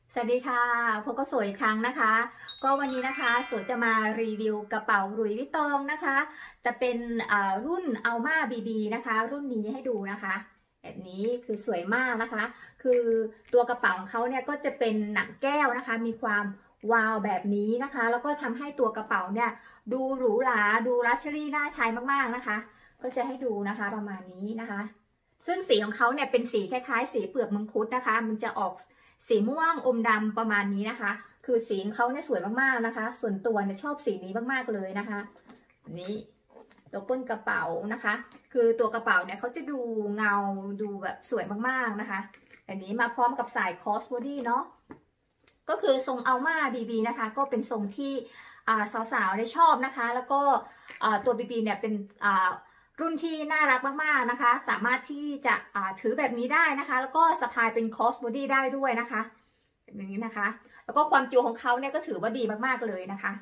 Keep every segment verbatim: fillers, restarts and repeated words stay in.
สวัสดีค่ะพบกับสวยอีกครั้งนะคะก็วันนี้นะคะสวยจะมารีวิวกระเป๋าหลุยส์วิตตองนะคะจะเป็นรุ่นอัลม่าบีบีนะคะรุ่นนี้ให้ดูนะคะแบบนี้คือสวยมากนะคะคือตัวกระเป๋าของเขาเนี่ยก็จะเป็นหนังแก้วนะคะมีความวาวแบบนี้นะคะแล้วก็ทำให้ตัวกระเป๋าเนี่ยดูหรูหราดูลักชัวรี่น่าใช้มากๆนะคะก็จะให้ดูนะคะประมาณนี้นะคะซึ่งสีของเขาเนี่ยเป็นสีคล้ายๆสีเปลือกมังคุดนะคะมันจะออกสีม่วงอมดำประมาณนี้นะคะคือสีของเขาเนี่ยสวยมากๆนะคะส่วนตัวเนี่ยชอบสีนี้มากๆเลยนะคะอันนี้ตัวก้นกระเป๋านะคะคือตัวกระเป๋าเนี่ยเขาจะดูเงาดูแบบสวยมากๆนะคะอันนี้มาพร้อมกับสายคอสบอดี้เนาะก็คือทรงอัลม่าบีบีนะคะก็เป็นทรงที่สาวๆได้ชอบนะคะแล้วก็ตัวบีบีเนี่ยเป็นรุ่นที่น่ารักมากๆนะคะสามารถที่จะถือแบบนี้ได้นะคะแล้วก็สะพายเป็นคอสบอดี้ได้ด้วยนะคะแบบนี้นะคะแล้วก็ความจุของเขาเนี่ยก็ถือว่าดีมากๆเลยนะคะ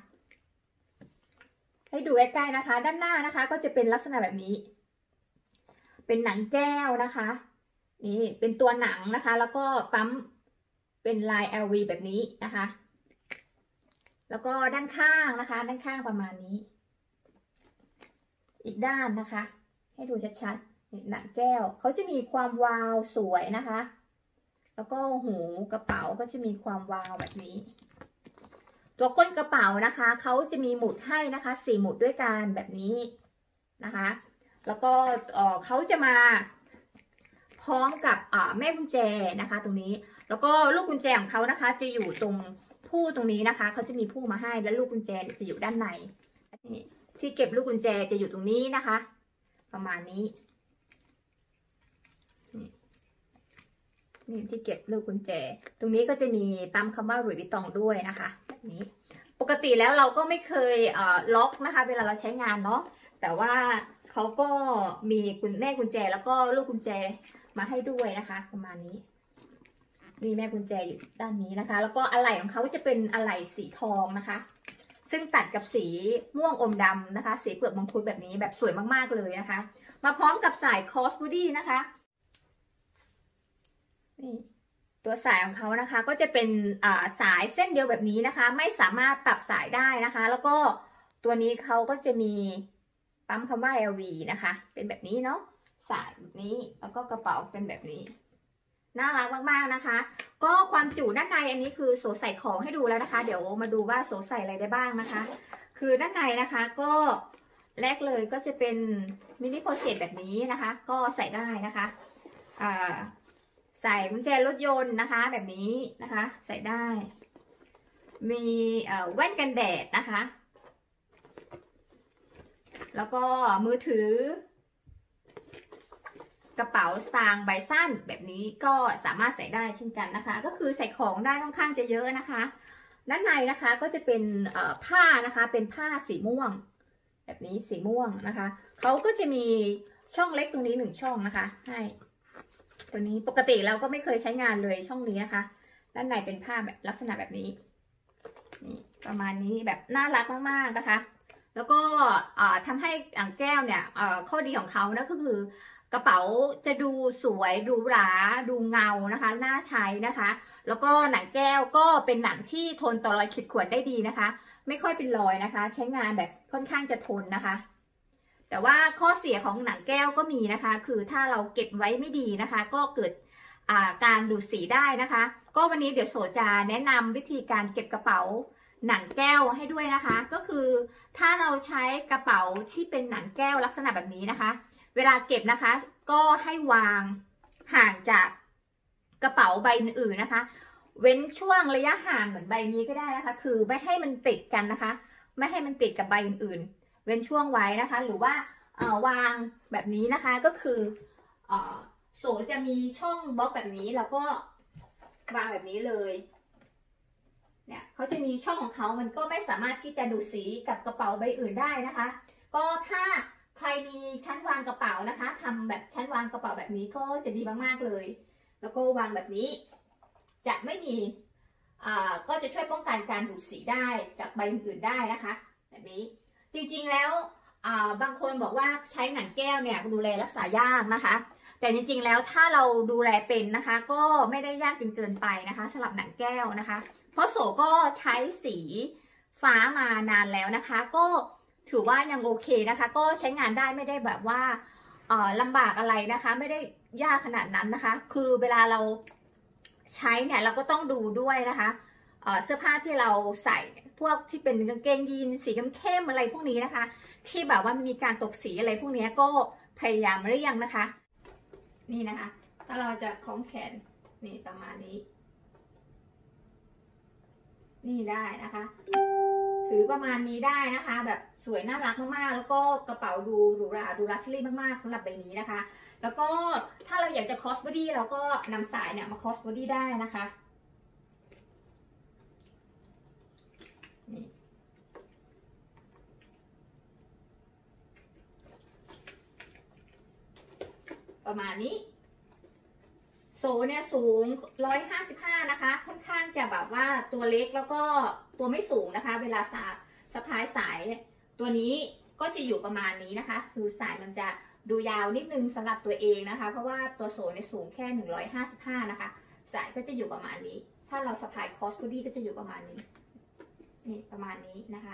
ให้ดูใกล้ๆนะคะด้านหน้านะคะก็จะเป็นลักษณะแบบนี้เป็นหนังแก้วนะคะนี่เป็นตัวหนังนะคะแล้วก็ปั๊มเป็นลาย แอล วี แบบนี้นะคะแล้วก็ด้านข้างนะคะด้านข้างประมาณนี้อีกด้านนะคะให้ดูชัดๆหนังแก้วเขาจะมีความวาวสวยนะคะแล้วก็หูกระเป๋าก็จะมีความวาวแบบนี้ตัวก้นกระเป๋านะคะเขาจะมีหมุดให้นะคะสี่หมุดด้วยกันแบบนี้นะคะแล้วก็เขาจะมาพร้อมกับแม่กุญแจนะคะตรงนี้แล้วก็ลูกกุญแจของเขานะคะจะอยู่ตรงผู้ตรงนี้นะคะเขาจะมีผู้มาให้และลูกกุญแจจะอยู่ด้านในนี่ที่เก็บลูกกุญแจจะอยู่ตรงนี้นะคะประมาณนี้นี่ที่เก็บลูกกุญแจตรงนี้ก็จะมีปั๊มคำว่าหลุยส์วิตตองด้วยนะคะแบบนี้ปกติแล้วเราก็ไม่เคยเอ่อล็อกนะคะเวลาเราใช้งานเนาะแต่ว่าเขาก็มีกุญแม่กุญแจแล้วก็ลูกกุญแจมาให้ด้วยนะคะประมาณนี้มีแม่กุญแจอยู่ด้านนี้นะคะแล้วก็อะไหล่ของเขาจะเป็นอะไหล่สีทองนะคะซึ่งตัดกับสีม่วงอมดำนะคะสีเปลือกมังคุดแบบนี้แบบสวยมากๆเลยนะคะมาพร้อมกับสายคอสบอดี้นะคะนี่ตัวสายของเขานะคะก็จะเป็นสายเส้นเดียวแบบนี้นะคะไม่สามารถปรับสายได้นะคะแล้วก็ตัวนี้เขาก็จะมีปั๊มคำว่า แอล วี นะคะเป็นแบบนี้เนาะสายแบบนี้แล้วก็กระเป๋าเป็นแบบนี้น่ารักมากๆนะคะก็ความจุด้านในอันนี้คือโสใส่ของให้ดูแล้วนะคะเดี๋ยวมาดูว่าโสใส่อะไรได้บ้างนะคะคือด้านในนะคะก็แรกเลยก็จะเป็นมินิโพเชตแบบนี้นะคะก็ใส่ได้นะคะอ่าใส่กุญแจรถยนต์นะคะแบบนี้นะคะใส่ได้มีแว่นกันแดดนะคะแล้วก็มือถือกระเป๋าสตางค์ใบสั้นแบบนี้ก็สามารถใส่ได้เช่นกันนะคะก็คือใส่ของได้ค่อนข้างจะเยอะนะคะด้านในนะคะก็จะเป็นผ้านะคะเป็นผ้าสีม่วงแบบนี้สีม่วงนะคะเขาก็จะมีช่องเล็กตรงนี้หนึ่งช่องนะคะให้ตัวนี้ปกติเราก็ไม่เคยใช้งานเลยช่องนี้นะคะด้านในเป็นผ้าแบบลักษณะแบบนี้นี่ประมาณนี้แบบน่ารักมากๆนะคะแล้วก็ทำให้อ่างแก้วเนี่ยข้อดีของเขานะก็คือกระเป๋าจะดูสวยดูหราดูเงานะคะน่าใช้นะคะแล้วก็หนังแก้วก็เป็นหนังที่ทนต่อรอยขีดข่วนได้ดีนะคะไม่ค่อยเป็นรอยนะคะใช้งานแบบค่อนข้างจะทนนะคะแต่ว่าข้อเสียของหนังแก้วก็มีนะคะคือถ้าเราเก็บไว้ไม่ดีนะคะก็เกิดการดูดสีได้นะคะก็วันนี้เดี๋ยวโสจะแนะนำวิธีการเก็บกระเป๋าหนังแก้วให้ด้วยนะคะก็คือถ้าเราใช้กระเป๋าที่เป็นหนังแก้วลักษณะแบบนี้นะคะเวลาเก็บนะคะก็ให้วางห่างจากกระเป๋าใบอื่นๆนะคะเว้นช่วงระยะห่างเหมือนใบนี้ก็ได้นะคะคือไม่ให้มันติดกันนะคะไม่ให้มันติดกับใบอื่นๆเว้นช่วงไว้นะคะหรือว่าวางแบบนี้นะคะก็คือโสจะมีช่องบล็อกแบบนี้แล้วก็วางแบบนี้เลยเนี่ยเขาจะมีช่องของเขามันก็ไม่สามารถที่จะดูดสีกับกระเป๋าใบอื่นได้นะคะก็ถ้าใครมีชั้นวางกระเป๋านะคะทำแบบชั้นวางกระเป๋าแบบนี้ก็จะดีมากๆเลยแล้วก็วางแบบนี้จะไม่มีอ่าก็จะช่วยป้องกันการดูดสีได้กับใบอื่นได้นะคะแบบนี้จริงๆแล้วอ่าบางคนบอกว่าใช้หนังแก้วเนี่ยดูแลรักษายากนะคะแต่จริงๆแล้วถ้าเราดูแลเป็นนะคะก็ไม่ได้ยากจนเกินไปนะคะสำหรับหนังแก้วนะคะเพราะโสก็ใช้สีฟ้ามานานแล้วนะคะก็ถือว่ายังโอเคนะคะก็ใช้งานได้ไม่ได้แบบว่าเอ่อลำบากอะไรนะคะไม่ได้ยากขนาดนั้นนะคะคือเวลาเราใช้เนี่ยเราก็ต้องดูด้วยนะคะเอ่อเสื้อผ้าที่เราใส่พวกที่เป็นกางเกงยีนสีเข้มๆอะไรพวกนี้นะคะที่แบบว่ามีการตกสีอะไรพวกนี้ก็พยายามเลี่ยงนะคะนี่นะคะถ้าเราจะคล้องแขนนี่ประมาณนี้นี่ได้นะคะถือประมาณนี้ได้นะคะแบบสวยน่ารักมากๆแล้วก็กระเป๋าดูหรูหราดูลักชัวรี่มากๆสำหรับใบนี้นะคะแล้วก็ถ้าเราอยากจะคอสบอดี้เราก็นำสายเนี่ยมาคอสบอดี้ได้นะคะนี่ประมาณนี้โซเนี่ยสูงหนึ่งร้อยห้าสิบห้านะคะค่อนข้างจะแบบว่าตัวเล็กแล้วก็ตัวไม่สูงนะคะเวลาสาสะพายสายตัวนี้ก็จะอยู่ประมาณนี้นะคะคือสายมันจะดูยาวนิดนึงสำหรับตัวเองนะคะเพราะว่าตัวโซเนี่ยสูงแค่หนึ่งร้อยห้าสิบห้านะคะสายก็จะอยู่ประมาณนี้ถ้าเราสะพายคอสบอดี้ก็จะอยู่ประมาณนี้นี่ประมาณนี้นะคะ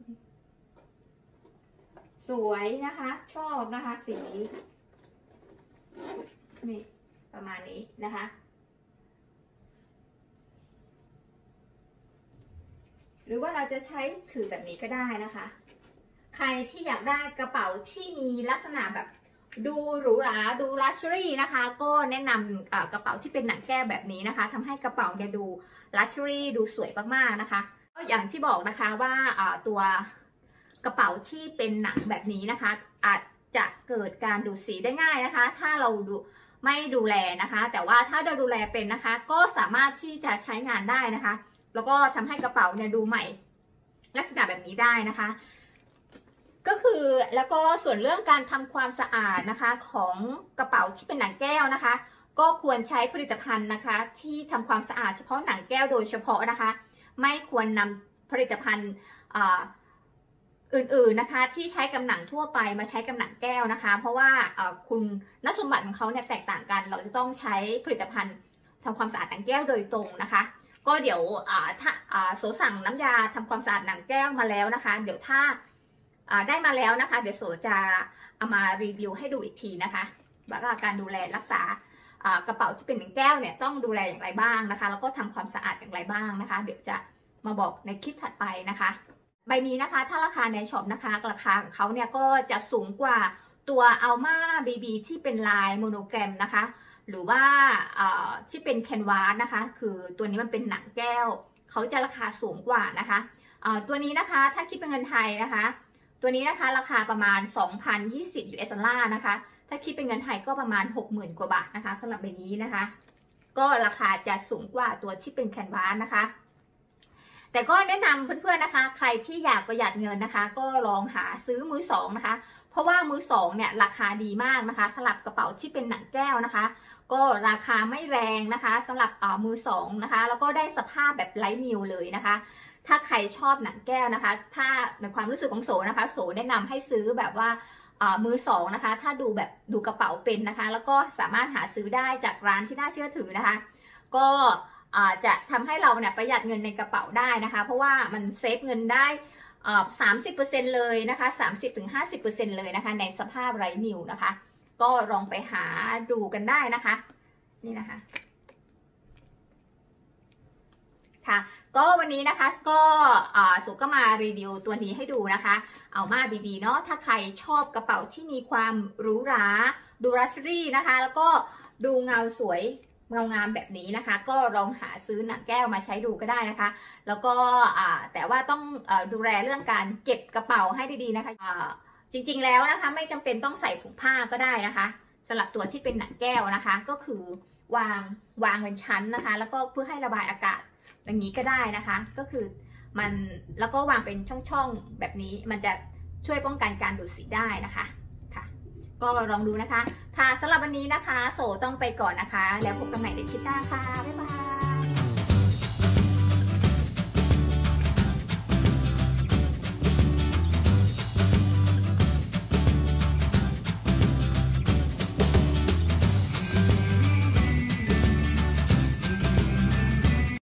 สวยนะคะชอบนะคะสีนี่ประมาณนี้นะคะหรือว่าเราจะใช้ถือแบบนี้ก็ได้นะคะใครที่อยากได้กระเป๋าที่มีลักษณะแบบดูหรูหราดูลักชัวรี่นะคะก็แนะนำกระเป๋าที่เป็นหนังแก้วแบบนี้นะคะทำให้กระเป๋าเนี่ยดูลักชัวรี่ดูสวยมากๆนะคะก็อย่างที่บอกนะคะว่าตัวกระเป๋าที่เป็นหนังแบบนี้นะคะอาจจะเกิดการดูดสีได้ง่ายนะคะถ้าเราดูไม่ดูแลนะคะแต่ว่าถ้าเราดูแลเป็นนะคะก็สามารถที่จะใช้งานได้นะคะแล้วก็ทำให้กระเป๋าเนี่ยดูใหม่ลักษณะแบบนี้ได้นะคะก็คือแล้วก็ส่วนเรื่องการทำความสะอาดนะคะของกระเป๋าที่เป็นหนังแก้วนะคะก็ควรใช้ผลิตภัณฑ์นะคะที่ทำความสะอาดเฉพาะหนังแก้วโดยเฉพาะนะคะไม่ควรนำผลิตภัณฑ์อื่นๆนะคะที่ใช้กับหนังทั่วไปมาใช้กับหนังแก้วนะคะเพราะว่าคุณสมบัติของเขาเนี่ยแตกต่างกันเราจะต้องใช้ผลิตภัณฑ์ทำความสะอาดหนังแก้วโดยตรงนะคะก็เดี๋ยวถ้าโสสั่งน้ำยาทำความสะอาดหนังแก้วมาแล้วนะคะเดี๋ยวถ้าได้มาแล้วนะคะเดี๋ยวโสจะเอามารีวิวให้ดูอีกทีนะคะว่าการดูแลรักษากระเป๋าที่เป็นหนังแก้วเนี่ยต้องดูแลอย่างไรบ้างนะคะแล้วก็ทำความสะอาดอย่างไรบ้างนะคะเดี๋ยวจะมาบอกในคลิปถัดไปนะคะใบนี้นะคะถ้าราคาในช็อปนะคะราคาของเขาเนี่ยก็จะสูงกว่าตัว Alma บี บี ที่เป็นลายโมโนแกรมนะคะหรือว่าที่เป็นแคนวาสนะคะคือตัวนี้มันเป็นหนังแก้วเขาจะราคาสูงกว่านะคะตัวนี้นะคะถ้าคิดเป็นเงินไทยนะคะตัวนี้นะคะราคาประมาณ สองพันยี่สิบ ยู เอส ดอลลาร์นะคะถ้าคิดเป็นเงินไทยก็ประมาณ หกหมื่น กว่าบาทนะคะสำหรับใบนี้นะคะก็ราคาจะสูงกว่าตัวที่เป็นแคนวาสนะคะแต่ก็แนะนำเพื่อนๆนะคะใครที่อยากประหยัดเงินนะคะก็ลองหาซื้อมือสองนะคะเพราะว่ามือสองเนี่ยราคาดีมากนะคะสำหรับกระเป๋าที่เป็นหนังแก้วนะคะก็ราคาไม่แรงนะคะสำหรับมือสองนะคะแล้วก็ได้สภาพแบบไร้นิวเลยนะคะถ้าใครชอบหนังแก้วนะคะถ้าในความรู้สึกของโสนะคะโสแนะนำให้ซื้อแบบว่ามือสองนะคะถ้าดูแบบดูกระเป๋าเป็นนะคะแล้วก็สามารถหาซื้อได้จากร้านที่น่าเชื่อถือนะคะก็จะทำให้เราเนี่ยประหยัดเงินในกระเป๋าได้นะคะเพราะว่ามันเซฟเงินได้สามสิบเปอร์เซ็นต์เลยนะคะ สามสิบถึงห้าสิบเปอร์เซ็นต์ เลยนะคะในสภาพไร้นิวนะคะก็ลองไปหาดูกันได้นะคะนี่นะคะค่ะก็วันนี้นะคะก็สุก็มารีวิวตัวนี้ให้ดูนะคะเอามาบีบีเนาะถ้าใครชอบกระเป๋าที่มีความหรูหราดูลักชัวรี่นะคะแล้วก็ดูเงาสวยเงางามแบบนี้นะคะก็ลองหาซื้อหนังแก้วมาใช้ดูก็ได้นะคะแล้วก็แต่ว่าต้องดูแลเรื่องการเก็บกระเป๋าให้ดีๆนะคะจริงๆแล้วนะคะไม่จำเป็นต้องใส่ถุงผ้าก็ได้นะคะสำหรับตัวที่เป็นหนังแก้วนะคะก็คือวางวางเป็นชั้นนะคะแล้วก็เพื่อให้ระบายอากาศอย่างนี้ก็ได้นะคะก็คือมันแล้วก็วางเป็นช่องๆแบบนี้มันจะช่วยป้องกันการดูดสีได้นะคะค่ะก็ลองดูนะคะค่ะสำหรับวันนี้นะคะโสต้องไปก่อนนะคะแล้วพบกันใหม่ในคลิปหน้าค่ะบ๊ายบาย